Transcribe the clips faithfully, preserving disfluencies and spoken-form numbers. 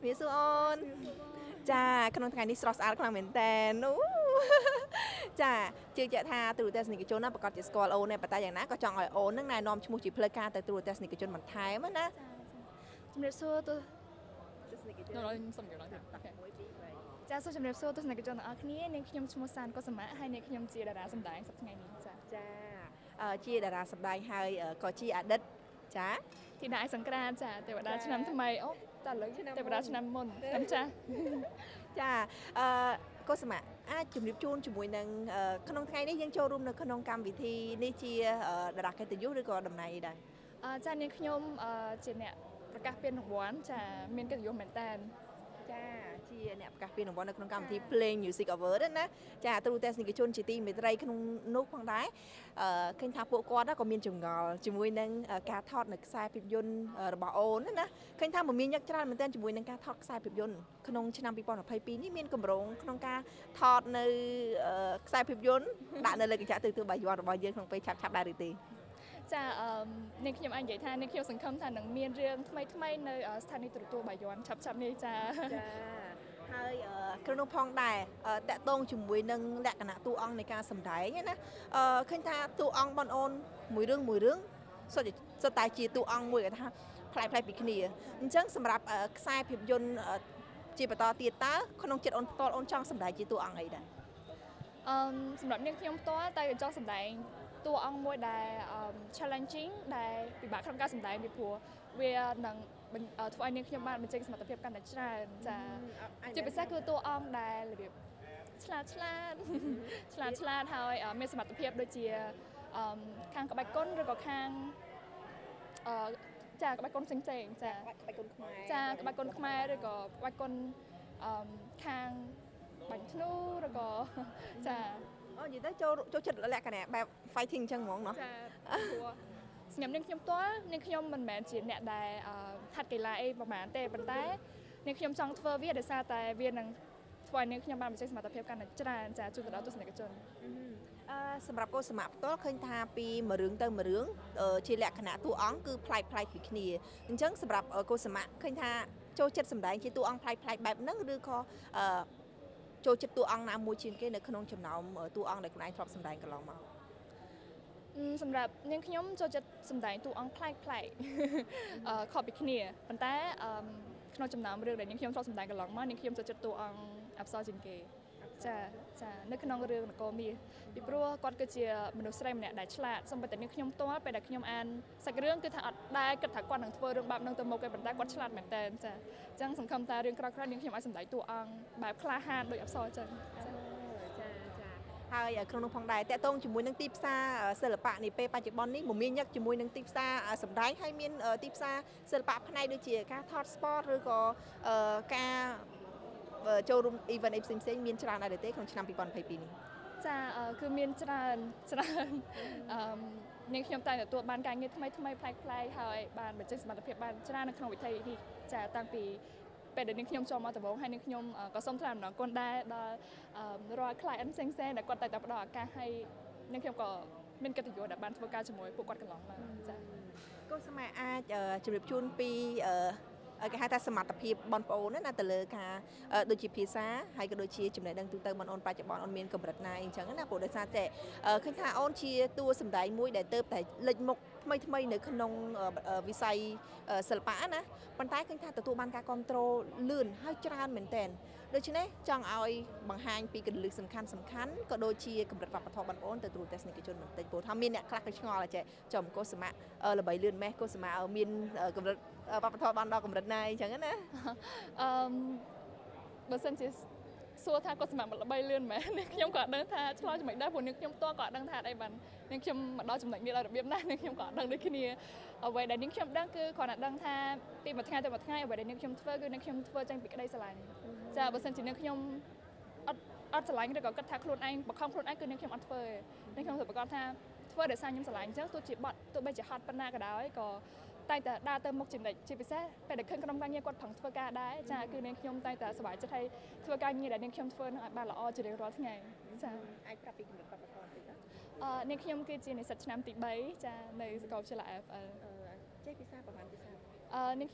មានសួរអូនចាក្នុងថ្ងៃនេះស្រស់ស្អាតខ្លាំងមែនតើនោះចាជឿជាក់ថាទូរទស្សនិកជនណាប្រកាសជាស្គាល់អូនដែរប៉ុន្តែយ៉ាងណាក៏ចង់ឲ្យអូននឹងណែនាំឈ្មោះជាផ្លូវការទៅទូរទស្សនិកជនបន្ថែមណាជំរាបសួរទូទស្សនិកជនដល់សុំយកឡើងទៀតចាសូមជំរាបសួរទស្សនិកជនទាំងអស់គ្នានាងខ្ញុំឈ្មោះសានកុសមៈហើយនាងខ្ញុំជាតារាសម្ដែងសប្តាហ៍ថ្ងៃនេះចាចាជាតារាសម្ដែងហើយក៏ជាអតីតចាធីតាឯសង្ក្រានចាទេវតាឆ្នាំថ្មីអូតើលើទេវតាឆ្នាំមុនតាមចាចាអឺកុសមៈអាចជម្រាបជូនជាមួយនឹងក្នុងថ្ងៃនេះយើងចូលរួមនៅក្នុងកម្មវិធីនេះជាតារាកិត្តិយសឬក៏តំណែងអីដែរចានាងខ្ញុំជាអ្នកប្រកាសពានរង្វាន់ចាមានកិត្តិយសមែនតើចាជាអ្នកប្រកាសពានរង្វាន់នៅក្នុងកម្មវិធី Playing Music Award ណាចាទូរទស្សនិកជនជាទីមេត្រីក្នុងនោះផងដែរអឺឃើញថាពួកគាត់ក៏មានចម្ងល់ជាមួយនឹងការថតនៅខ្សែភាពយន្តរបស់អូនណាឃើញថាមមាញឹកច្រើនមែនទែនជាមួយនឹងការថតខ្សែភាពយន្តក្នុងឆ្នាំពីរពាន់ម្ភៃពីរនេះមានកម្រងក្នុងការថតនៅខ្សែភាពយន្តដាក់នៅលើកញ្ចក់ទូរទស្សន៍បាយ័នរបស់យើងក្នុងពេលឆាប់ឆាប់ដែរឬទេចាអឺនាងខ្ញុំអាចនិយាយថានាងខ្ញុំសង្ឃឹមថានឹងមានរឿងថ្មីថ្មីនៅស្ថានីយទូរទស្សន៍បាយ័នឆាប់ឆាប់នេះចាចាហើយក្នុងនោះផងដែរតាក់ទងជាមួយនឹងលក្ខណៈតួអង្គនៃការសម្ដែងណាអឺឃើញថាតួអង្គបងអូនមួយរឿងមួយរឿងសុទ្ធសុទ្ធតែជាតួអង្គមួយគេថាផ្លែផ្លែពីគ្នាអញ្ចឹងសម្រាប់ខ្សែភាពយន្តជាបន្តទៀតតើក្នុងចិត្តអូនផ្ទាល់អូនចង់សម្ដែងជាតួអង្គអីដែរអឺសម្រាប់នាងខ្ញុំផ្ទាល់តែចង់សម្ដែងតួអង្គមួយដែល challenging ដែលពិបាកក្នុងការសម្ដែងពីព្រោះវានឹងធ្វើឲ្យនាងខ្ញុំបានបញ្ចេញសមត្ថភាពកាន់តែច្រើនចាជាពិសេសគឺតួអង្គដែលរបៀបឆ្លាតឆ្លាតឆ្លាតឆ្លាតហើយមានសមត្ថភាពដូចជាខាងក្បាច់គុនឬក៏ខាងអឺចាក្បាច់គុនផ្សេងផ្សេងចាក្បាច់គុនខ្មែរចាក្បាច់គុនខ្មែរឬក៏ក្បាច់គុនអឺខាងបាញ់ធ្នូឬក៏ចាអូនិយាយទៅចូលចូលចិត្តលក្ខណៈបែប fighting អញ្ចឹងហ្មងเนาะចាព្រោះសម្រាប់នាងខ្ញុំផ្ទាល់នាងខ្ញុំមិនមែនជាអ្នកដែលហាត់កីឡាអីប្រហែលទេប៉ុន្តែនាងខ្ញុំចង់ធ្វើវាដោយសារតែវានឹងធ្វើឲ្យនាងខ្ញុំបានបញ្ចេញសមត្ថភាពកាន់តែច្រើនចាជូនទៅដល់ទស្សនិកជនអឺសម្រាប់កុសមៈផ្ទាល់ឃើញថាពីមួយរឿងទៅមួយរឿងជាលក្ខណៈតួអង្គគឺប្លែកប្លែកពីគ្នាអញ្ចឹងសម្រាប់កុសមៈឃើញថាចូលចិត្តសម្ដែងជាតួអង្គប្លែកប្លែកបែបហ្នឹងឬក៏អឺចូលចិត្តតួអង្គណាមួយជាងគេនៅក្នុងចំណោមតួអង្គដែលខ្លួនឯងធ្លាប់សម្ដែងកន្លងមកសម្រាប់នាងខ្ញុំចូលចិត្តសម្ដែងតួអង្គប្លែកប្លែកអឺខុសពីគ្នាប៉ុន្តែអឺក្នុងចំណោមរឿងដែលនាងខ្ញុំធ្លាប់សម្ដែងកន្លងមកនាងខ្ញុំចូលចិត្តតួអង្គអប្សរជាងគេចាចានៅក្នុងរឿងនគរមាសពីព្រោះគាត់គឺជាមនុស្សស្រីម្នាក់ដែលឆ្លាតសូម្បីតែនាងខ្ញុំផ្ទាល់ពេលដែលខ្ញុំអានសាច់រឿងគឺថាអត់ដែរគិតថាគាត់នឹងធ្វើរឿងបែបហ្នឹងទៅមុខទេប៉ុន្តែគាត់ឆ្លាតមែនតើចាអញ្ចឹងសង្ឃឹមថារឿងក្រោយៗនាងខ្ញុំអាចសម្ដែងតួអង្គបែបក្លាហានដូចអប្សរអញ្ចឹងចាចាចាហើយក្នុងនោះផងដែរតកតងជាមួយនឹងទីផ្សារសិល្បៈនេះពេលបច្ចុប្បន្ននេះមមាញឹកជាមួយនឹងទីផ្សារសម្ដែងហើយមានទីផ្សារសិល្បៈផ្នែកដូចជាការថត sport ឬក៏ការចូលរួម event ផ្សេងផ្សេងមានច្រើនដែរទេក្នុងឆ្នាំពីរពាន់ម្ភៃពីរនេះចាគឺមានច្រើនច្រើនអឺនាងខ្ញុំតែទទួលបានការងារថ្មីថ្មីប្លែកប្លែកហើយបានបញ្ចេញសមត្ថភាពបានច្រើននៅក្នុងវិថីនេះចាតាំងពីពេលដែលនាងខ្ញុំចូលមកដំបូងហើយនាងខ្ញុំក៏សូមថ្លែងអំណរគុណដែរដល់រាល់ client ផ្សេងផ្សេងដែលគាត់តែតែផ្ដល់ឱកាសឲ្យនាងខ្ញុំក៏មានកិត្តិយសដែលបានធ្វើការជាមួយពួកគាត់កន្លងមកចាកុសមៈអាចជម្រាបជូនពីគេហៅថាសមត្ថភាពបងប្អូនណាទៅលើការដូចជាភាសាហើយក៏ដូចជាចំណេះដឹងទូទៅបងអូនបច្ចុប្បន្នអូនមានកម្រិតណាអញ្ចឹងណាព្រោះដោយសារតែឃើញថាអូនជាតួសម្ដែងមួយដែលទៅតែលេចមុខថ្មីថ្មីនៅក្នុងវិស័យសិល្បៈណាប៉ុន្តែឃើញថាទទួលបានការគ្រប់គ្រងលឿនហើយច្រើនមែនទែនដូច្នេះចង់ឲ្យបង្ហាញពីកលឹះសំខាន់សំខាន់ក៏ដូចជាកម្រិតវប្បធម៌បងប្អូនទៅទូទស្សនិកជនបន្តិចព្រោះថាមានអ្នកខ្លះក៏ឆ្ងល់ចេះចំកុសមៈល្បីលឿនម៉េះកុសមៈមានកម្រិតវប្បធម៌បានដល់កម្រិតណាអញ្ចឹងណាអឺបើសិនជាសួរថាគាត់សម្រាប់ល្បីលឿនមែននាងខ្ញុំក៏អត់ដឹងថាឆ្លោះចំណុចដែរព្រោះនាងខ្ញុំផ្ទាល់ក៏អត់ដឹងថាអីបាននាងខ្ញុំមកដល់ចំណុចនេះដល់របៀបណានាងខ្ញុំក៏អត់ដឹងដូចគ្នាអ្វីដែលនាងខ្ញុំដឹងគឺគ្រាន់តែដឹងថាពីមួយថ្ងៃទៅមួយថ្ងៃអ្វីដែលនាងខ្ញុំធ្វើគឺនាងខ្ញុំធ្វើចេញពីក្តីស្រឡាញ់ចាបើសិនជានាងខ្ញុំអត់អត់ស្រឡាញ់ឬក៏គិតថាខ្លួនឯងបខំខ្លួនឯងគឺនាងខ្ញុំអត់ធ្វើទេនាងខ្ញុំទៅប្រកាសថាធ្វើដោយសារខ្ញុំស្រឡាញ់អញ្ចឹងទោះជាបត់ទោះបីជាហត់ប៉ុណ្ណាក៏ដោយក៏តែតែដើរទៅមុខចំណិចជាពិសេសពេលដែលឃើញក្រុមការងារគាត់ប្រឹងធ្វើការដែរចាគឺនាងខ្ញុំតែតែសប្បាយចិត្តឲ្យធ្វើការងារដែលនាងខ្ញុំធ្វើនឹងឲ្យបានល្អជារៀងរាល់ថ្ងៃចាអាចប្រាប់ពីកម្រិតវប្បធម៌បន្តិចអឺនាងខ្ញុំគឺជានិស្សិតឆ្នាំទីបីចានៅសាកលវិទ្យាល័យ អេហ្វ អិលចេះភាសាប្រហែលភាសាអឺនាងខ្ញុំ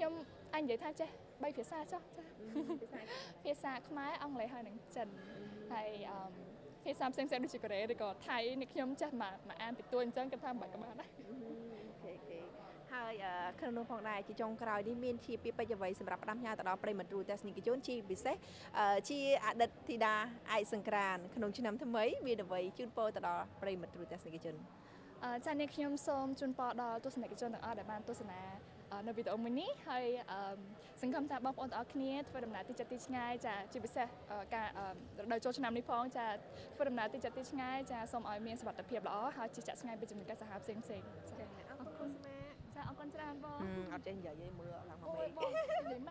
anh vậy tha chứ bay phía xa chứ phía xa máy ông lại hơi nặng trần hay phía xa xem xem được chỉ có để để có thấy những nhóm chắc mà mà an bị tuôn chân cái tham bài các bạn đấy ហើយក្នុងនោះផងដែរជាចុងក្រោយនេះមានជាពីបច្ចុប្បន្នសម្រាប់ផ្ដាំផ្ញើទៅដល់ប្រិមត្តរូទស្សនិកជនជាពិសេសជាអតីតធីតាឯកសង្ក្រានក្នុងឆ្នាំថ្មីមានអ្វីជូនពរទៅដល់ប្រិមត្តរូទស្សនិកជនចានេះខ្ញុំសូមជូនពរដល់ទស្សនិកជនទាំងអស់ដែលបានទស្សនានៅវីដេអូមួយនេះហើយសង្ឃឹមថាបងប្អូនទាំងអស់គ្នាធ្វើដំណើរទីចិត្តទីឆ្ងាយចាជាពិសេសការរដូវចូលឆ្នាំនេះផងចាធ្វើដំណើរទីចិត្តទីឆ្ងាយចាសូមឲ្យមានសុខភាពល្អហើយជាចាក់ឆ្ងាយពីជំងឺកាចសាហាវផ្សេងផ្សេងចាអរគុណចាអរគុណច្រើនបងអត់ចេះនិយាយមើលឡើងមកវិញ